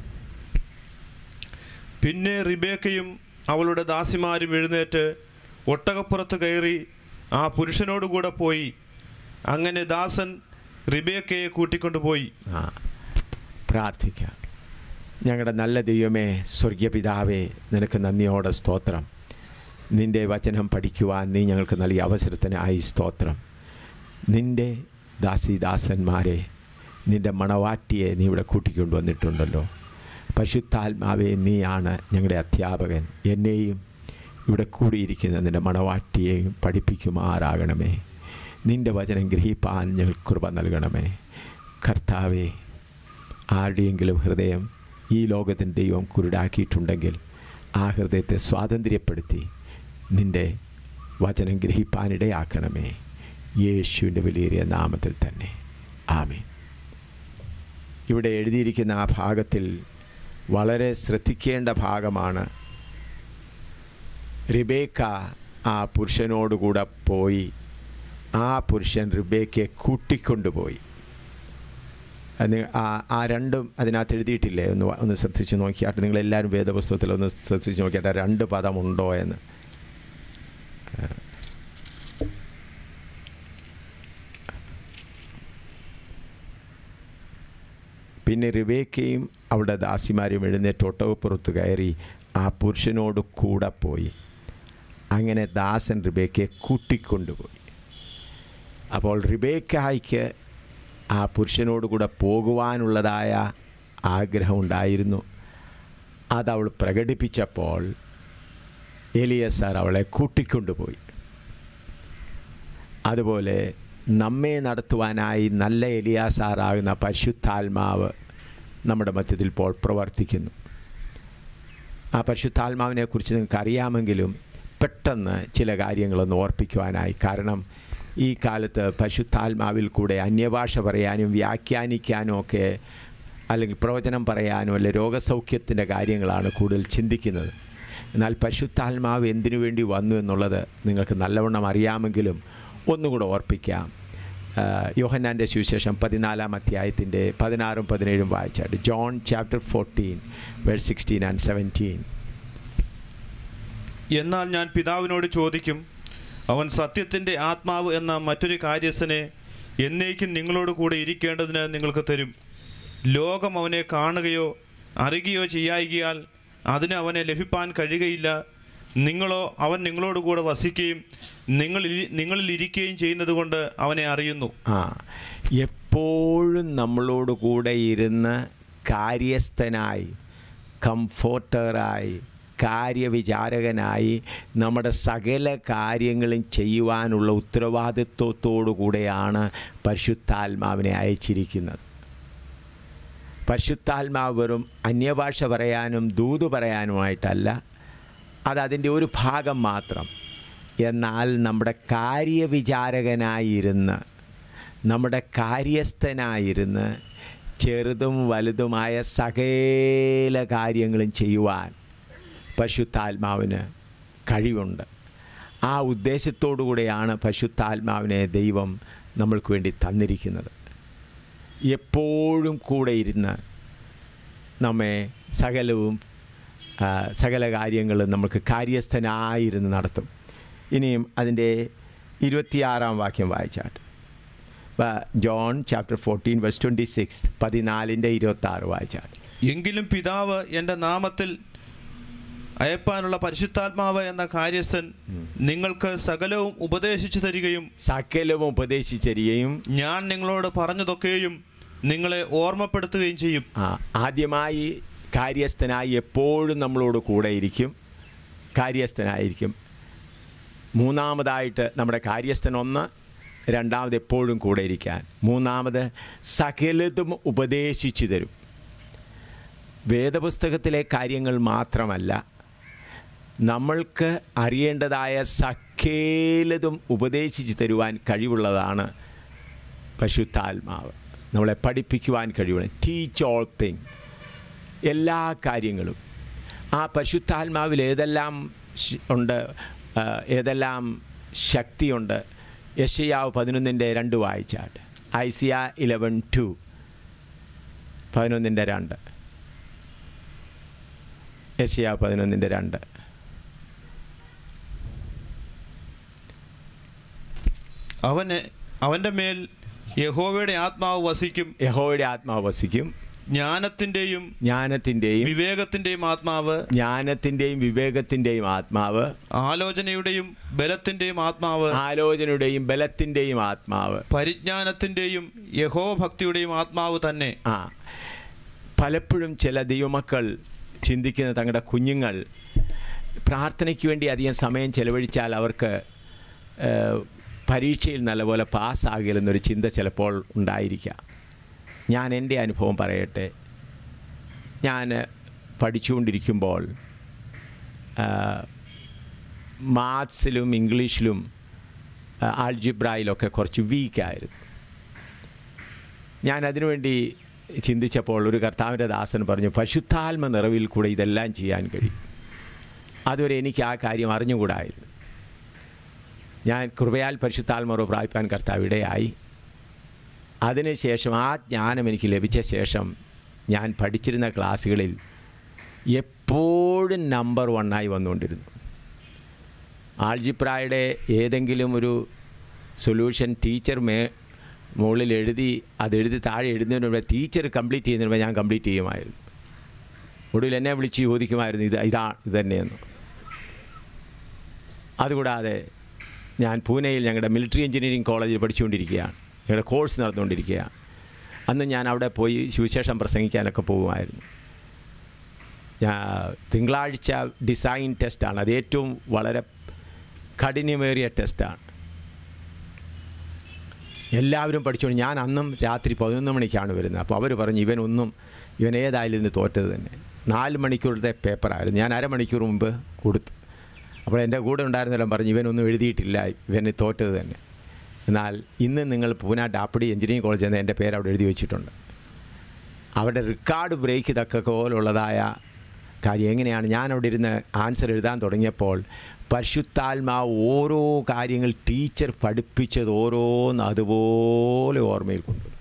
പിന്നെ റിബേക്കയും അവളുടെ ദാസിമാരും എഴുന്നേറ്റ് ഒട്ടകപ്പുറത്ത് കയറി ആ പുരുഷനോടുകൂടെ പോയി. അങ്ങനെ ദാസൻ റിബേക്കയെ കൂട്ടിക്കൊണ്ടുപോയി. ആ പ്രാർത്ഥിക്കാം. ഞങ്ങളുടെ നല്ല ദൈവമേ, സ്വർഗീയ പിതാവേ, നിനക്ക് നന്ദിയോടെ സ്തോത്രം. നിൻ്റെ വചനം പഠിക്കുവാൻ നീ ഞങ്ങൾക്ക് നൽകിയ അവസരത്തിനായി സ്തോത്രം. നിൻ്റെ ദാസിദാസന്മാരെ, നിൻ്റെ മണവാട്ടിയെ നീ ഇവിടെ കൂട്ടിക്കൊണ്ടു വന്നിട്ടുണ്ടല്ലോ. പരിശുദ്ധാത്മാവേ, നീയാണ് ഞങ്ങളുടെ അധ്യാപകൻ. എന്നെയും ഇവിടെ കൂടിയിരിക്കുന്ന നിൻ്റെ മണവാട്ടിയെയും പഠിപ്പിക്കുമാറാകണമേ. നിൻ്റെ വചനം ഗ്രഹിപ്പാൻ ഞങ്ങൾ കൃപ നൽകണമേ. കർത്താവേ, ആരുടെയെങ്കിലും ഹൃദയം ഈ ലോകത്തിൻ്റെ ദൈവം കുരുടാക്കിയിട്ടുണ്ടെങ്കിൽ ആ ഹൃദയത്തെ സ്വാതന്ത്ര്യപ്പെടുത്തി നിൻ്റെ വചനം ഗ്രഹിപ്പാനിടയാക്കണമേ. യേശുവിൻ്റെ വലിയ നാമത്തിൽ തന്നെ ആമേൻ. ഇവിടെ എഴുതിയിരിക്കുന്ന ആ ഭാഗത്തിൽ വളരെ ശ്രദ്ധിക്കേണ്ട ഭാഗമാണ്. റിബേക്ക ആ പുരുഷനോടുകൂടെ പോയി, ആ പുരുഷൻ റിബേക്കയെ കൂട്ടിക്കൊണ്ടുപോയി. അത് ആ ആ രണ്ടും അതിനകത്ത് എഴുതിയിട്ടില്ലേ? ഒന്ന് ഒന്ന് ശ്രദ്ധിച്ച് നോക്കിയാട്ട്, നിങ്ങളെല്ലാവരും വേദപുസ്തകത്തിൽ ഒന്ന് ശ്രദ്ധിച്ച് നോക്കിയാട്ട് രണ്ട് പദമുണ്ടോ എന്ന്. പിന്നെ റിബേക്കയും അവളുടെ ദാസിമാരും എഴുന്നേറ്റ് ഒട്ടകപ്പുറത്ത് കയറി ആ പുരുഷനോട് കൂടെ പോയി. അങ്ങനെ ദാസൻ റിബേക്കയെ കൂട്ടിക്കൊണ്ടുപോയി. അപ്പോൾ റിബേക്കായ്ക്ക് ആ പുരുഷനോട് കൂടെ പോകുവാനുള്ളതായ ആഗ്രഹമുണ്ടായിരുന്നു. അതവൾ പ്രകടിപ്പിച്ചപ്പോൾ എലിയാസാർ അവളെ കൂട്ടിക്കൊണ്ടുപോയി. അതുപോലെ നമ്മെ നടത്തുവാനായി നല്ല എലിയാസാറാകുന്ന പരിശുദ്ധാത്മാവ് നമ്മുടെ മധ്യത്തിൽ ഇപ്പോൾ പ്രവർത്തിക്കുന്നു. ആ പരിശുദ്ധാത്മാവിനെക്കുറിച്ച് നിങ്ങൾക്ക് അറിയാമെങ്കിലും പെട്ടെന്ന് ചില കാര്യങ്ങളൊന്ന് ഓർപ്പിക്കുവാനായി. കാരണം ഈ കാലത്ത് പരിശുദ്ധാത്മാവിൽ കൂടെ അന്യഭാഷ പറയാനും വ്യാഖ്യാനിക്കാനും ഒക്കെ, അല്ലെങ്കിൽ പ്രവചനം പറയാനും അല്ലെ രോഗസൗഖ്യത്തിൻ്റെ കാര്യങ്ങളാണ് കൂടുതൽ ചിന്തിക്കുന്നത്. എന്നാൽ പരിശുദ്ധാത്മാവ് എന്തിനു വേണ്ടി വന്നു എന്നുള്ളത് നിങ്ങൾക്ക് നല്ലവണ്ണം അറിയാമെങ്കിലും ഒന്നുകൂടെ ഓർപ്പിക്കാം. യോഹന്നാൻ്റെ സുവിശേഷം പതിനാലാം അധ്യായത്തിൻ്റെ പതിനാറും പതിനേഴും വായിച്ചാട്ട്. John chapter fourteen verse sixteen and seventeen. എന്നാൽ ഞാൻ പിതാവിനോട് ചോദിക്കും, അവൻ സത്യത്തിൻ്റെ ആത്മാവ് എന്ന മറ്റൊരു കാര്യസ്ഥനെ എന്നേക്കും നിങ്ങളോട് കൂടെ ഇരിക്കേണ്ടതിന് നിങ്ങൾക്ക് തരും. ലോകം അവനെ കാണുകയോ അറിയുകയോ ചെയ്യായികയാൽ അതിന് അവനെ ലഭിപ്പാൻ കഴിയുകയില്ല. നിങ്ങളോ അവൻ നിങ്ങളോട് കൂടെ വസിക്കുകയും നിങ്ങളിൽ നിങ്ങളിൽ ഇരിക്കുകയും ചെയ്യുന്നത് കൊണ്ട് അവനെ അറിയുന്നു. ആ എപ്പോഴും നമ്മളോട് കൂടെ ഇരുന്ന് കാര്യസ്ഥനായി, കംഫോർട്ടറായി, കാര്യവിചാരകനായി നമ്മുടെ സകല കാര്യങ്ങളും ചെയ്യുവാനുള്ള ഉത്തരവാദിത്വത്തോടു കൂടെയാണ് പരിശുദ്ധാത്മാവിനെ അയച്ചിരിക്കുന്നത്. പരിശുദ്ധാത്മാവ് വെറും അന്യഭാഷ പറയാനും ദൂത് പറയാനുമായിട്ടല്ല, അതതിൻ്റെ ഒരു ഭാഗം മാത്രം. എന്നാൽ നമ്മുടെ കാര്യവിചാരകനായിരുന്ന്, നമ്മുടെ കാര്യസ്ഥനായിരുന്ന് ചെറുതും വലുതുമായ സകല കാര്യങ്ങളും ചെയ്യുവാൻ പരിശുദ്ധാത്മാവിന് കഴിവുണ്ട്. ആ ഉദ്ദേശത്തോടു കൂടെയാണ് പരിശുദ്ധാത്മാവിനെ ദൈവം നമ്മൾക്ക് വേണ്ടി തന്നിരിക്കുന്നത്. എപ്പോഴും കൂടെ ഇരുന്ന് നമ്മെ സകലവും സകല കാര്യങ്ങളും നമുക്ക് കാര്യസ്ഥനായിരുന്ന് നടത്തും. ഇനിയും അതിൻ്റെ ഇരുപത്തിയാറാം വാക്യം വായിച്ചാട്ട്. John chapter fourteen verse twenty six, പതിനാലിൻ്റെ ഇരുപത്താറ് വായിച്ചാട്ട്. എങ്കിലും പിതാവ് എൻ്റെ നാമത്തിൽ അയപ്പാനുള്ള പരിശുദ്ധാത്മാവ് എന്ന കാര്യസ്ഥൻ നിങ്ങൾക്ക് സകലവും ഉപദേശിച്ചു തരികയും സകലവും ഉപദേശിച്ചു തരികയും ഞാൻ നിങ്ങളോട് പറഞ്ഞതൊക്കെയും നിങ്ങളെ ഓർമ്മപ്പെടുത്തുകയും ചെയ്യും. ആ ആദ്യമായി കാര്യസ്ഥനായി എപ്പോഴും നമ്മളോട് കൂടെ ഇരിക്കും, കാര്യസ്ഥനായിരിക്കും. മൂന്നാമതായിട്ട് നമ്മുടെ കാര്യസ്ഥൻ ഒന്ന്, രണ്ടാമത് എപ്പോഴും കൂടെ ഇരിക്കാൻ, മൂന്നാമത് സകലതും ഉപദേശിച്ചു തരും. വേദപുസ്തകത്തിലെ കാര്യങ്ങൾ മാത്രമല്ല, നമ്മൾക്ക് അറിയേണ്ടതായ സകലതും ഉപദേശിച്ചു തരുവാൻ കഴിവുള്ളതാണ് പരിശുദ്ധാത്മാവ്. നമ്മളെ പഠിപ്പിക്കുവാൻ കഴിവുള്ള ടീച്ച് ഓൾ തിങ്, എല്ലാ കാര്യങ്ങളും. ആ പരിശുദ്ധാത്മാവിൽ ഏതെല്ലാം ഉണ്ട്, ഏതെല്ലാം ശക്തിയുണ്ട്. യെശയ്യാവ് പതിനൊന്നിൻ്റെ രണ്ട് വായിച്ചാട്ട്. ഐസിയ ഇലവൻ ടു, പതിനൊന്നിൻ്റെ രണ്ട്. യെശയ്യാവ് പതിനൊന്നിൻ്റെ രണ്ട്. അവന് അവൻ്റെ മേൽ യഹോവയുടെ ആത്മാവ് വസിക്കും. യഹോവയുടെ ആത്മാവ് വസിക്കും. ജ്ഞാനത്തിൻ്റെയും ജ്ഞാനത്തിൻ്റെയും വിവേകത്തിൻ്റെയും ആത്മാവ്. ജ്ഞാനത്തിൻ്റെയും വിവേകത്തിൻ്റെയും ആത്മാവ്. ആലോചനയുടെയും ബലത്തിൻ്റെയും ആത്മാവ്. ആലോചനയുടെയും ബലത്തിൻ്റെയും ആത്മാവ്. പരിജ്ഞാനത്തിൻ്റെയും യഹോഭക്തിയുടെയും ആത്മാവ് തന്നെ. ആ പലപ്പോഴും ചില ദൈവമക്കൾ ചിന്തിക്കുന്ന തങ്ങളുടെ കുഞ്ഞുങ്ങൾ പ്രാർത്ഥനയ്ക്ക് വേണ്ടി അധികം സമയം ചെലവഴിച്ചാൽ അവർക്ക് പരീക്ഷയിൽ നല്ലപോലെ പാസ്സാകില്ലെന്നൊരു ചിന്ത ചിലപ്പോൾ ഉണ്ടായിരിക്കാം. ഞാൻ എൻ്റെ അനുഭവം പറയട്ടെ. ഞാൻ പഠിച്ചുകൊണ്ടിരിക്കുമ്പോൾ മാത്സിലും ഇംഗ്ലീഷിലും ആൾജിബ്രായിലൊക്കെ കുറച്ച് വീക്കായിരുന്നു. ഞാൻ അതിനുവേണ്ടി ചിന്തിച്ചപ്പോൾ ഒരു കർത്താവിൻ്റെ ദാസൻ പറഞ്ഞു, പരിശുദ്ധാത്മ നിറവിൽ കൂടെ ഇതെല്ലാം ചെയ്യാൻ കഴിയും. അതുവരെ എനിക്ക് ആ കാര്യം അറിഞ്ഞുകൂടായിരുന്നു. ഞാൻ കൃപയാൽ പരിശുദ്ധാത്മാവ് പ്രാപിപ്പാൻ കർത്താവ് ഇടയായി. അതിനുശേഷം ആ ജ്ഞാനം എനിക്ക് ലഭിച്ച ശേഷം ഞാൻ പഠിച്ചിരുന്ന ക്ലാസ്സുകളിൽ എപ്പോഴും നമ്പർ വണ്ണായി വന്നുകൊണ്ടിരുന്നു. ആൾജിബ്രയുടെ ഏതെങ്കിലും ഒരു സൊല്യൂഷൻ ടീച്ചർ മേ മുകളിൽ എഴുതി അതെഴുതി താഴെ എഴുതുന്നതിന് മുമ്പ് ടീച്ചർ കംപ്ലീറ്റ് ചെയ്യുന്നതിന് മുമ്പ് ഞാൻ കംപ്ലീറ്റ് ചെയ്യുമായിരുന്നു. ഒടുവിൽ എന്നെ വിളിച്ച് ചോദിക്കുമായിരുന്നു, ഇത് ഇതാ ഇത് തന്നെയെന്ന്. അതുകൂടാതെ ഞാൻ പൂനെയിൽ ഞങ്ങളുടെ മിലിറ്ററി എഞ്ചിനീയറിംഗ് കോളേജിൽ പഠിച്ചുകൊണ്ടിരിക്കുകയാണ്. ഞങ്ങളുടെ കോഴ്സ് നടന്നുകൊണ്ടിരിക്കുകയാണ്. അന്ന് ഞാൻ അവിടെ പോയി സുവിശേഷം പ്രസംഗിക്കാനൊക്കെ പോകുമായിരുന്നു. ഞാൻ തിങ്കളാഴ്ച ഡിസൈൻ ടെസ്റ്റാണ്. അത് ഏറ്റവും വളരെ കഠിനമേറിയ ടെസ്റ്റാണ്. എല്ലാവരും പഠിച്ചുകൊണ്ട് ഞാൻ അന്നും രാത്രി പതിനൊന്ന് മണിക്കാണ് വരുന്നത്. അപ്പോൾ അവർ പറഞ്ഞു, ഇവനൊന്നും ഇവൻ ഏതായാലും ഇതിന് തോറ്റത് തന്നെ. നാല് മണിക്കൂറത്തെ പേപ്പറായിരുന്നു. ഞാൻ അരമണിക്കൂർ മുമ്പ് കൊടുത്തു. അപ്പോൾ എൻ്റെ കൂടെ ഉണ്ടായിരുന്നെല്ലാം പറഞ്ഞു, ഇവനൊന്നും എഴുതിയിട്ടില്ല, ഇവന് തോറ്റത് തന്നെ. എന്നാൽ ഇന്ന് നിങ്ങൾ പൂന ഡാപ്പടി എഞ്ചിനീയറിംഗ് കോളേജിൽ നിന്ന് എൻ്റെ പേര് അവിടെ എഴുതി വെച്ചിട്ടുണ്ട്. അവിടെ റെക്കോർഡ് ബ്രേക്ക് തക്ക പോലുള്ളതായ കാര്യം എങ്ങനെയാണ്, ഞാൻ അവിടെ ഇരുന്ന് ആൻസർ എഴുതാൻ തുടങ്ങിയപ്പോൾ പരിശുദ്ധാത്മാവ് ഓരോ കാര്യങ്ങൾ ടീച്ചർ പഠിപ്പിച്ചത് ഓരോന്ന് അതുപോലെ ഓർമ്മയിൽ കൊണ്ടു.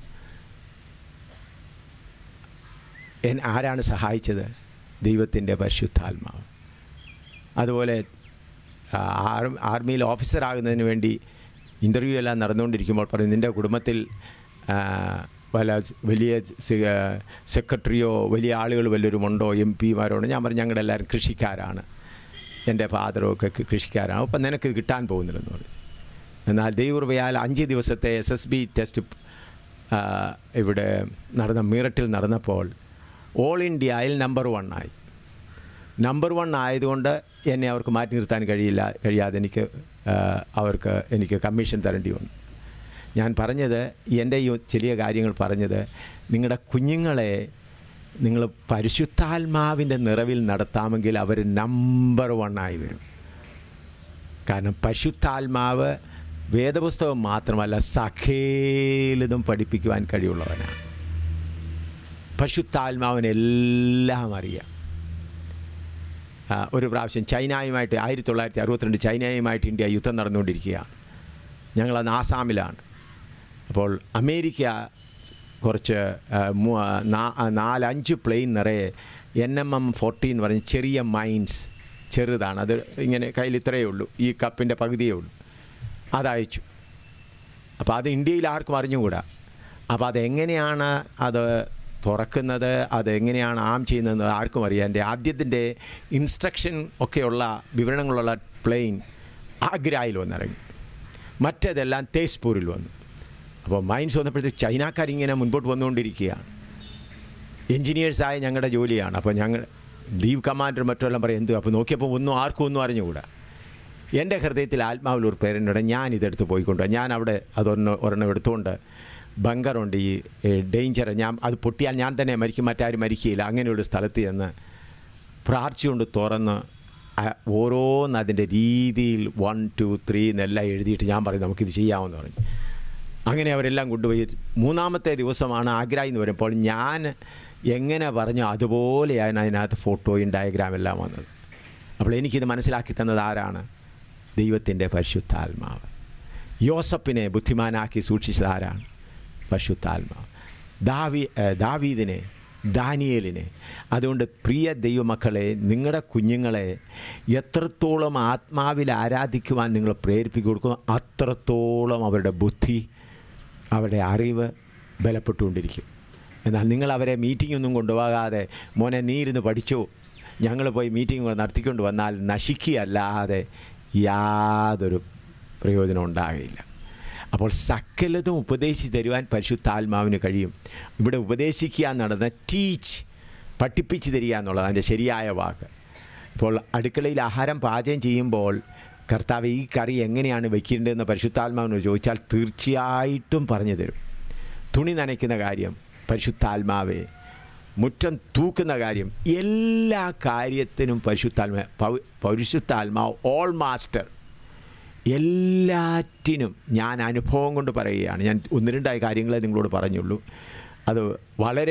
എൻ ആരാണ് സഹായിച്ചത്? ദൈവത്തിൻ്റെ പരിശുദ്ധാത്മാവ്. അതുപോലെ ആർ ആർമിയിൽ ഓഫീസറാകുന്നതിന് വേണ്ടി ഇൻ്റർവ്യൂ എല്ലാം നടന്നുകൊണ്ടിരിക്കുമ്പോൾ പറയും, നിൻ്റെ കുടുംബത്തിൽ വല്ല വലിയ സെക്രട്ടറിയോ വലിയ ആളുകൾ വല്ലവരുമുണ്ടോ, എം പിമാരോട്? ഞാൻ പറഞ്ഞു, ഞങ്ങളെല്ലാവരും കൃഷിക്കാരാണ്, എൻ്റെ ഫാദറും ഒക്കെ കൃഷിക്കാരാണ്. അപ്പം നിനക്ക് കിട്ടാൻ പോകുന്നില്ലെന്ന് പറഞ്ഞു. എന്നാൽ ദൈവകൃപയാൽ അഞ്ച് ദിവസത്തെ എസ് എസ് ബി ടെസ്റ്റ് ഇവിടെ നടന്ന മീററ്റിൽ നടന്നപ്പോൾ ഓൾ ഇന്ത്യയിൽ നമ്പർ വൺ ആയി. നമ്പർ വൺ ആയതുകൊണ്ട് എന്നെ അവർക്ക് മാറ്റി നിർത്താൻ കഴിയില്ല കഴിയാതെ എനിക്ക് അവർക്ക് എനിക്ക് കമ്മീഷൻ തരേണ്ടി വന്നു. ഞാൻ പറഞ്ഞത്, എൻ്റെ ഈ ചെറിയ കാര്യങ്ങൾ പറഞ്ഞത്, നിങ്ങളുടെ കുഞ്ഞുങ്ങളെ നിങ്ങൾ പരിശുദ്ധാത്മാവിൻ്റെ നിറവിൽ നടത്താമെങ്കിൽ അവർ നമ്പർ വണ്ണായി വരും. കാരണം പരിശുദ്ധാത്മാവ് വേദപുസ്തകം മാത്രമല്ല സകലതും പഠിപ്പിക്കുവാൻ കഴിവുള്ളവനാണ്. പരിശുദ്ധാത്മാവിനെല്ലാം അറിയാം. ഒരു പ്രാവശ്യം ചൈനയുമായിട്ട് ആയിരത്തി തൊള്ളായിരത്തി അറുപത്തിരണ്ട് ചൈനയുമായിട്ട് ഇന്ത്യ യുദ്ധം നടന്നുകൊണ്ടിരിക്കുകയാണ്. ഞങ്ങളന്ന് ആസാമിലാണ്. അപ്പോൾ അമേരിക്ക കുറച്ച് നാലഞ്ച് പ്ലെയിൻ നിറയെ എൻ എം എം ഫോർട്ടി എന്ന് പറഞ്ഞ് ചെറിയ മൈൻസ്, ചെറുതാണ്, അത് ഇങ്ങനെ കയ്യിൽ ഇത്രയേ ഉള്ളൂ, ഈ കപ്പിൻ്റെ പകുതിയേ ഉള്ളൂ, അതയച്ചു. അപ്പോൾ അത് ഇന്ത്യയിൽ ആർക്കും അറിഞ്ഞുകൂടാ. അപ്പോൾ അതെങ്ങനെയാണ് അത് തുറക്കുന്നത്, അതെങ്ങനെയാണ് ആം ചെയ്യുന്നത് ആർക്കും അറിയാം. എൻ്റെ ആദ്യത്തിൻ്റെ ഇൻസ്ട്രക്ഷൻ ഒക്കെയുള്ള വിവരണങ്ങളുള്ള പ്ലെയിൻ ആഗ്രയിൽ വന്നിറങ്ങി, മറ്റേതെല്ലാം തേജ്പൂരിൽ വന്നു. അപ്പോൾ മൈൻസ് വന്നപ്പോഴത്തേക്ക് ചൈനക്കാരിങ്ങനെ മുൻപോട്ട് വന്നുകൊണ്ടിരിക്കുകയാണ്. എൻജിനീയേഴ്സായ ഞങ്ങളുടെ ജോലിയാണ്. അപ്പോൾ ഞങ്ങൾ ലീവ് കമാൻഡർ മറ്റെല്ലാം പറയും എന്ത്. അപ്പോൾ നോക്കിയപ്പോൾ ഒന്നും ആർക്കും ഒന്നും അറിഞ്ഞുകൂടാ. എൻ്റെ ഹൃദയത്തിൽ ആത്മാവിൽ ഒരു പേരുണ്ട്, ഞാൻ ഇതെടുത്ത് പോയിക്കൊണ്ട് ഞാൻ അവിടെ അതൊന്ന് ഒരെണ്ണം എടുത്തുകൊണ്ട് ബങ്കറുണ്ട്, ഈ ഡേഞ്ചർ, ഞാൻ അത് പൊട്ടിയാൽ ഞാൻ തന്നെ മരിക്കും, മറ്റാരും മരിക്കുകയില്ല, അങ്ങനെയൊരു സ്ഥലത്ത് ചെന്ന് പ്രാർത്ഥിച്ചുകൊണ്ട് തുറന്ന് ഓരോന്ന് അതിൻ്റെ രീതിയിൽ വൺ ടു ത്രീ എന്നെല്ലാം എഴുതിയിട്ട് ഞാൻ പറയും നമുക്കിത് ചെയ്യാമെന്ന് പറഞ്ഞു. അങ്ങനെ അവരെല്ലാം കൊണ്ടുപോയി മൂന്നാമത്തെ ദിവസമാണ് ആഗ്രയിൽ എന്ന് പറയുമ്പോൾ ഞാൻ എങ്ങനെ പറഞ്ഞു അതുപോലെയാണ് അതിനകത്ത് ഫോട്ടോയും ഡയഗ്രാമെല്ലാം വന്നത്. അപ്പോൾ എനിക്കിത് മനസ്സിലാക്കി തന്നത് ആരാണ്? ദൈവത്തിൻ്റെ പരിശുദ്ധാത്മാവ്. യോസഫിനെ ബുദ്ധിമാനാക്കി സൂക്ഷിച്ചത് ആരാണ്? പരിശുദ്ധാത്മാവ്. ദാവീ ദാവീദിനെ, ദാനിയേലിനെ. അതുകൊണ്ട് പ്രിയ ദൈവമക്കളെ, നിങ്ങളുടെ കുഞ്ഞുങ്ങളെ എത്രത്തോളം ആത്മാവിൽ ആരാധിക്കുവാൻ നിങ്ങൾ പ്രേരിപ്പിച്ചു കൊടുക്കും, അത്രത്തോളം അവരുടെ ബുദ്ധി, അവരുടെ അറിവ് ബലപ്പെട്ടുകൊണ്ടിരിക്കും. എന്നാൽ നിങ്ങൾ അവരെ മീറ്റിംഗ് ഒന്നും കൊണ്ടുപോകാതെ മോനെ നീ ഇരുന്ന് പഠിച്ചോ, ഞങ്ങൾ പോയി മീറ്റിംഗ് നടത്തിക്കൊണ്ട് വന്നാൽ നശിക്കുകയല്ലാതെ യാതൊരു പ്രയോജനം ഉണ്ടാകില്ല. അപ്പോൾ സകലതും ഉപദേശിച്ച് തരുവാൻ പരിശുദ്ധാത്മാവിന് കഴിയും. ഇവിടെ ഉപദേശിക്കുക എന്നുള്ളത് ടീച്ച്, പഠിപ്പിച്ച് തരിക എന്നുള്ളത് അതിൻ്റെ ശരിയായ വാക്ക്. ഇപ്പോൾ അടുക്കളയിൽ ആഹാരം പാചകം ചെയ്യുമ്പോൾ കർത്താവ് ഈ കറി എങ്ങനെയാണ് വയ്ക്കേണ്ടതെന്ന് പരിശുദ്ധാത്മാവിനോട് ചോദിച്ചാൽ തീർച്ചയായിട്ടും പറഞ്ഞു തരും. തുണി നനയ്ക്കുന്ന കാര്യം പരിശുദ്ധാത്മാവേ, മുറ്റം തൂക്കുന്ന കാര്യം, എല്ലാ കാര്യത്തിനും പരിശുദ്ധാത്മാ പരിശുദ്ധാത്മാവ് ഓൾ മാസ്റ്റർ. എല്ലാറ്റിനും ഞാൻ അനുഭവം കൊണ്ട് പറയുകയാണ്. ഞാൻ ഒന്ന് രണ്ടായ കാര്യങ്ങളെ നിങ്ങളോട് പറഞ്ഞുള്ളൂ. അത് വളരെ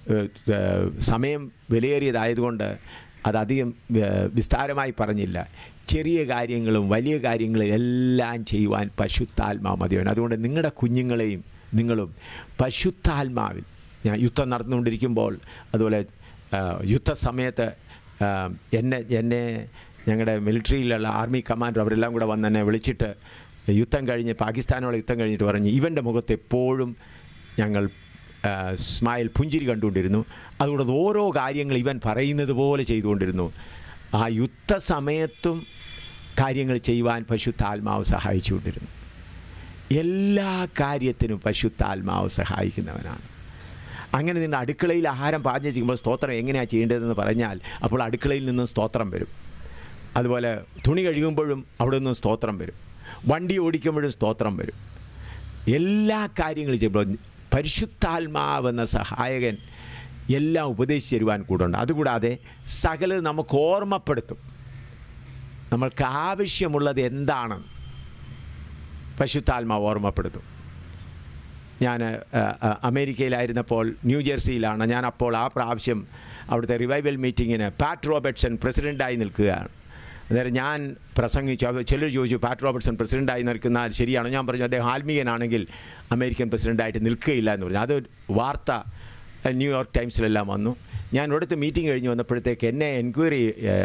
സമയം വിലയേറിയതായതുകൊണ്ട് അതധികം വിസ്താരമായി പറഞ്ഞില്ല. ചെറിയ കാര്യങ്ങളും വലിയ കാര്യങ്ങളും എല്ലാം ചെയ്യുവാൻ പരിശുദ്ധാത്മാവ് മതിയാവും. അതുകൊണ്ട് നിങ്ങളുടെ കുഞ്ഞുങ്ങളെയും നിങ്ങളും പരിശുദ്ധാത്മാവിൽ, ഞാൻ യുദ്ധം നടന്നുകൊണ്ടിരിക്കുമ്പോൾ, അതുപോലെ യുദ്ധസമയത്ത് എന്നെ എന്നെ ഞങ്ങളുടെ മിലിറ്ററിയിലുള്ള ആർമി കമാൻഡർ അവരെല്ലാം കൂടെ വന്ന് എന്നെ വിളിച്ചിട്ട് യുദ്ധം കഴിഞ്ഞ് പാകിസ്ഥാനോളം യുദ്ധം കഴിഞ്ഞിട്ട് പറഞ്ഞു, ഇവൻ്റെ മുഖത്ത് എപ്പോഴും ഞങ്ങൾ സ്മൈൽ, പുഞ്ചിരി കണ്ടുകൊണ്ടിരുന്നു. അതുകൊണ്ട് ഓരോ കാര്യങ്ങൾ ഇവൻ പറയുന്നത് പോലെ ചെയ്തുകൊണ്ടിരുന്നു. ആ യുദ്ധസമയത്തും കാര്യങ്ങൾ ചെയ്യുവാൻ പരിശുദ്ധാത്മാവ് സഹായിച്ചുകൊണ്ടിരുന്നു. എല്ലാ കാര്യത്തിനും പരിശുദ്ധാത്മാവ് സഹായിക്കുന്നവനാണ്. അങ്ങനെ നിങ്ങളുടെ അടുക്കളയിൽ ആഹാരം പാചകം ചെയ്യുമ്പോൾ സ്തോത്രം എങ്ങനെയാണ് ചെയ്യേണ്ടതെന്ന് പറഞ്ഞാൽ അപ്പോൾ അടുക്കളയിൽ നിന്നും സ്തോത്രം വരും. അതുപോലെ തുണി കഴുകുമ്പോഴും അവിടെ നിന്നും സ്തോത്രം വരും. വണ്ടി ഓടിക്കുമ്പോഴും സ്തോത്രം വരും. എല്ലാ കാര്യങ്ങളും ചെയ്യുമ്പോൾ പരിശുദ്ധാത്മാവെന്ന സഹായകൻ എല്ലാം ഉപദേശിച്ച് തരുവാൻ കൂടുണ്ട്. അതുകൂടാതെ സകലത് നമുക്ക് ഓർമ്മപ്പെടുത്തും. നമ്മൾക്ക് ആവശ്യമുള്ളത് എന്താണെന്ന് പരിശുദ്ധാത്മാവ് ഓർമ്മപ്പെടുത്തും. ഞാൻ അമേരിക്കയിലായിരുന്നപ്പോൾ ന്യൂജേഴ്സിയിലാണ്. ഞാൻ അപ്പോൾ ആ പ്രാവശ്യം അവിടുത്തെ റിവൈവൽ മീറ്റിങ്ങിന് പാറ്റ് റോബർട്ട്സൺ പ്രസിഡൻ്റായി നിൽക്കുകയാണ്. അന്നേരം ഞാൻ പ്രസംഗിച്ചു. ചിലർ ചോദിച്ചു, പാറ്റ് റോബർട്ട്സൺ പ്രസിഡൻ്റായി നിൽക്കുന്ന ശരിയാണോ? ഞാൻ പറഞ്ഞു, അദ്ദേഹം ആത്മീയനാണെങ്കിൽ അമേരിക്കൻ പ്രസിഡൻ്റായിട്ട് നിൽക്കുകയില്ല എന്ന് പറഞ്ഞു. അത് വാർത്ത ന്യൂയോർക്ക് ടൈംസിലെല്ലാം വന്നു. ഞാൻ ഇവിടുത്തെ മീറ്റിംഗ് കഴിഞ്ഞ് വന്നപ്പോഴത്തേക്ക് എന്നെ എൻക്വയറി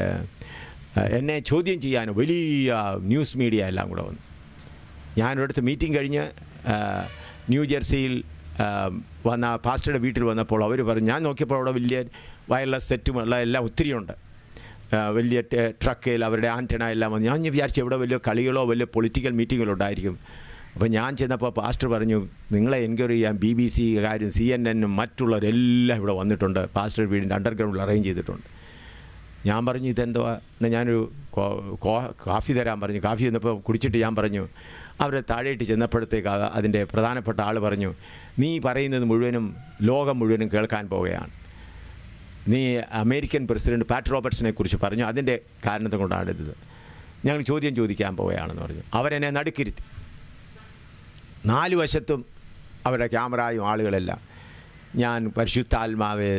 എന്നെ ചോദ്യം ചെയ്യാൻ വലിയ ന്യൂസ് മീഡിയ എല്ലാം കൂടെ വന്നു. ഞാൻ ഇവിടുത്തെ മീറ്റിംഗ് കഴിഞ്ഞ് ന്യൂജേഴ്സിയിൽ വന്ന പാസ്റ്ററുടെ വീട്ടിൽ വന്നപ്പോൾ അവർ പറഞ്ഞു, ഞാൻ നോക്കിയപ്പോൾ അവിടെ വലിയ വയർലെസ് സെറ്റുമുള്ള എല്ലാം ഒത്തിരിയുണ്ട്. വലിയ ട്രക്കിൽ അവരുടെ ആൻറ്റന എല്ലാം വന്നു. ഞാൻ വിചാരിച്ചു ഇവിടെ വലിയ കളികളോ വലിയ പൊളിറ്റിക്കൽ മീറ്റിങ്ങുകളോ ഉണ്ടായിരിക്കും. അപ്പോൾ ഞാൻ ചെന്നപ്പോൾ പാസ്റ്റർ പറഞ്ഞു, നിങ്ങളെ എൻക്വയറി ചെയ്യാൻ ബി ബി സി കാര്യം സി എൻ എന്നും മറ്റുള്ളവരെല്ലാം ഇവിടെ വന്നിട്ടുണ്ട്. പാസ്റ്റർ വീടിൻ്റെ അണ്ടർഗ്രൗണ്ടിൽ അറേഞ്ച് ചെയ്തിട്ടുണ്ട്. ഞാൻ പറഞ്ഞു, ഇതെന്തുവാ? എന്നാൽ ഞാനൊരു കാഫി തരാൻ പറഞ്ഞു. കാഫി ചെന്നപ്പോൾ കുടിച്ചിട്ട് ഞാൻ പറഞ്ഞു, അവരെ താഴേട്ട് ചെന്നപ്പോഴത്തേക്ക് അതിൻ്റെ പ്രധാനപ്പെട്ട ആൾ പറഞ്ഞു, നീ പറയുന്നത് മുഴുവനും ലോകം മുഴുവനും കേൾക്കാൻ പോവുകയാണ്. നീ അമേരിക്കൻ പ്രസിഡന്റ് പാറ്റ് റോബർട്ട്സിനെ കുറിച്ച് പറഞ്ഞു, അതിൻ്റെ കാരണത്തെ കൊണ്ടാണ് ഇത്. ഞങ്ങൾ ചോദ്യം ചോദിക്കാൻ പോവുകയാണെന്ന് പറഞ്ഞു. അവരെന്നെ നടുക്കിരുത്തി. നാല് വശത്തും അവരുടെ ക്യാമറയും ആളുകളെല്ലാം. ഞാൻ പരിശുദ്ധാത്മാവെ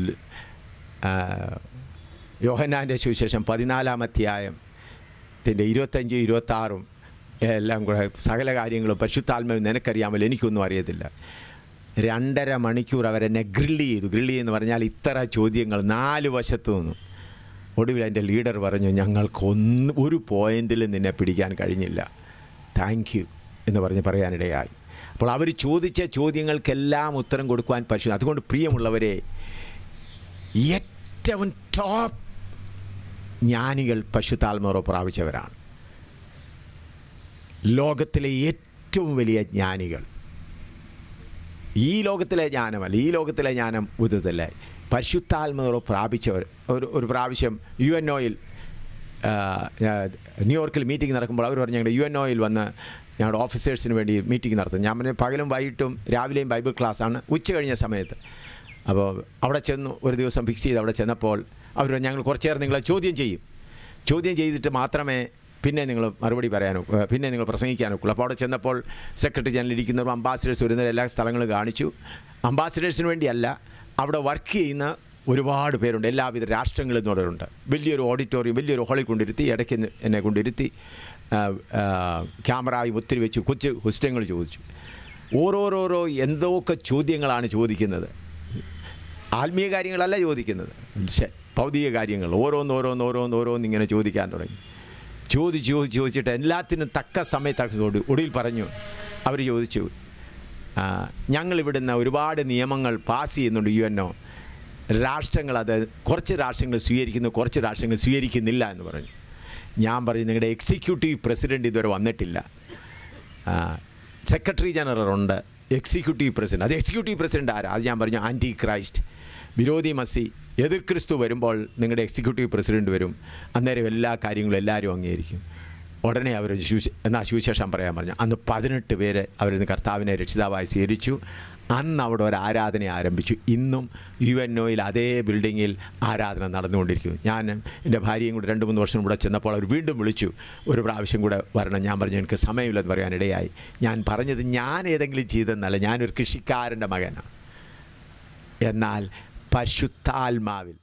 യോഹന്നാൻ്റെ സുവിശേഷം പതിനാലാം അധ്യായത്തിൻ്റെ ഇരുപത്തഞ്ച് ഇരുപത്താറും എല്ലാം കൂടെ സകല കാര്യങ്ങളും പരിശുദ്ധാത്മാവ് നിനക്കറിയാമല്ലോ, എനിക്കൊന്നും അറിയത്തില്ല. രണ്ടര മണിക്കൂർ അവരെന്നെ ഗ്രില്ല് ചെയ്തു. ഗ്രില്ല് എന്ന് പറഞ്ഞാൽ ഇത്ര ചോദ്യങ്ങൾ നാല് വശത്തു നിന്നും. ഒടുവിൽ എൻ്റെ ലീഡർ പറഞ്ഞു, ഞങ്ങൾക്കൊന്ന് ഒരു പോയിന്റിൽ നിന്നെ പിടിക്കാൻ കഴിഞ്ഞില്ല, താങ്ക് യു എന്ന് പറഞ്ഞ് പറയാനിടയായി. അപ്പോൾ അവർ ചോദിച്ച ചോദ്യങ്ങൾക്കെല്ലാം ഉത്തരം കൊടുക്കുവാൻ പരിശുദ്ധ. അതുകൊണ്ട് പ്രിയമുള്ളവരെ, ഏറ്റവും ടോപ്പ് ജ്ഞാനികൾ പരിശുദ്ധാത്മാവ് പ്രാപിച്ചവരാണ്. ലോകത്തിലെ ഏറ്റവും വലിയ ജ്ഞാനികൾ. ഈ ലോകത്തിലെ ജ്ഞാനമല്ല, ഈ ലോകത്തിലെ ജ്ഞാനം ഉദിതല്ലേ, പരിശുദ്ധാത്മാവ് പ്രാപിച്ചവർ. ഒരു ഒരു പ്രാവശ്യം യു എൻ ഒയിൽ ന്യൂയോർക്കിൽ മീറ്റിംഗ് നടക്കുമ്പോൾ അവർ പറഞ്ഞു, ഞങ്ങളുടെ യു എൻ ഒയിൽ വന്ന് ഞങ്ങളുടെ ഓഫീസേഴ്സിന് വേണ്ടി മീറ്റിംഗ് നടത്തും. ഞാൻ പിന്നെ പകലും വൈകിട്ടും രാവിലെയും ബൈബിൾ ക്ലാസ്സാണ്, ഉച്ച കഴിഞ്ഞ സമയത്ത്. അപ്പോൾ അവിടെ ചെന്നു, ഒരു ദിവസം ഫിക്സ് ചെയ്ത് അവിടെ ചെന്നപ്പോൾ അവർ ഞങ്ങൾ കുറച്ച് നേരം നിങ്ങളെ ചോദ്യം ചെയ്യും. ചോദ്യം ചെയ്തിട്ട് മാത്രമേ പിന്നെ നിങ്ങൾ മറുപടി പറയാനോ പിന്നെ നിങ്ങൾ പ്രസംഗിക്കാനൊക്കുള്ളൂ. അപ്പോൾ അവിടെ ചെന്നപ്പോൾ സെക്രട്ടറി ജനറൽ ഇരിക്കുന്നവരും അംബാസിഡേഴ്സ് വരുന്ന എല്ലാ സ്ഥലങ്ങളും കാണിച്ചു. അംബാസിഡേഴ്സിന് വേണ്ടിയല്ല, അവിടെ വർക്ക് ചെയ്യുന്ന ഒരുപാട് പേരുണ്ട്, എല്ലാവിധ രാഷ്ട്രങ്ങളിൽ നിന്നുള്ളവരുണ്ട്. വലിയൊരു ഓഡിറ്റോറിയം, വലിയൊരു ഹാളിൽ കൊണ്ടിരുത്തി, ഇടയ്ക്ക് എന്നെ കൊണ്ടിരുത്തി ക്യാമറയും ഒത്തിരി വെച്ച് കൊച്ചു ക്വസ്റ്റ്യങ്ങൾ ചോദിച്ചു. ഓരോരോരോ എന്തൊക്കെ ചോദ്യങ്ങളാണ് ചോദിക്കുന്നത്. ആത്മീയ കാര്യങ്ങളല്ല ചോദിക്കുന്നത്, ഭൗതിക കാര്യങ്ങൾ ഓരോന്ന് ഓരോന്ന് ഓരോന്ന് ഓരോന്ന് ഇങ്ങനെ ചോദിക്കാൻ തുടങ്ങി. ചോദിച്ച് ചോദിച്ച് ചോദിച്ചിട്ട് എല്ലാത്തിനും തക്ക സമയത്ത് ഒടുവിൽ പറഞ്ഞു. അവർ ചോദിച്ചു, ഞങ്ങളിവിടുന്ന് ഒരുപാട് നിയമങ്ങൾ പാസ് ചെയ്യുന്നുണ്ട് യു എൻ ഒ, രാഷ്ട്രങ്ങൾ അത് കുറച്ച് രാഷ്ട്രങ്ങൾ സ്വീകരിക്കുന്നു, കുറച്ച് രാഷ്ട്രങ്ങൾ സ്വീകരിക്കുന്നില്ല എന്ന് പറഞ്ഞു. ഞാൻ പറഞ്ഞു, നിങ്ങളുടെ എക്സിക്യൂട്ടീവ് പ്രസിഡൻറ്റ് ഇതുവരെ വന്നിട്ടില്ല, സെക്രട്ടറി ജനറൽ ഉണ്ട്, എക്സിക്യൂട്ടീവ് പ്രസിഡൻറ്റ്. അത് എക്സിക്യൂട്ടീവ് പ്രസിഡൻറ്റ് ആരാ? അത് ഞാൻ പറഞ്ഞു, ആൻറ്റി ക്രൈസ്റ്റ്, വിരോധി മസി, എതിർ ക്രിസ്തു വരുമ്പോൾ നിങ്ങളുടെ എക്സിക്യൂട്ടീവ് പ്രസിഡൻറ്റ് വരും, അന്നേരം എല്ലാ കാര്യങ്ങളും എല്ലാവരും അംഗീകരിക്കും. ഉടനെ അവർ ശുശ എന്നാൽ സുവിശേഷം പറയാൻ പറഞ്ഞു. അന്ന് പതിനെട്ട് പേര് അവരിന്ന് കർത്താവിനെ രക്ഷിതാവായി സ്വീകരിച്ചു. അന്ന് അവിടെ ഒരു ആരാധന ആരംഭിച്ചു. ഇന്നും യു എൻ ഒയിൽ അതേ ബിൽഡിങ്ങിൽ ആരാധന നടന്നുകൊണ്ടിരിക്കുന്നു. ഞാൻ എൻ്റെ ഭാര്യയും കൂടെ രണ്ട് മൂന്ന് വർഷം കൂടെ ചെന്നപ്പോൾ അവർ വീണ്ടും വിളിച്ചു, ഒരു പ്രാവശ്യം കൂടെ വരണം. ഞാൻ പറഞ്ഞു, എനിക്ക് സമയമില്ലെന്ന് പറയാനിടയായി. ഞാൻ പറഞ്ഞത് ഞാൻ ഏതെങ്കിലും ചെയ്തെന്നല്ല, ഞാനൊരു കൃഷിക്കാരൻ്റെ മകനാണ്. എന്നാൽ പരിശുദ്ധാത്മാവിൽ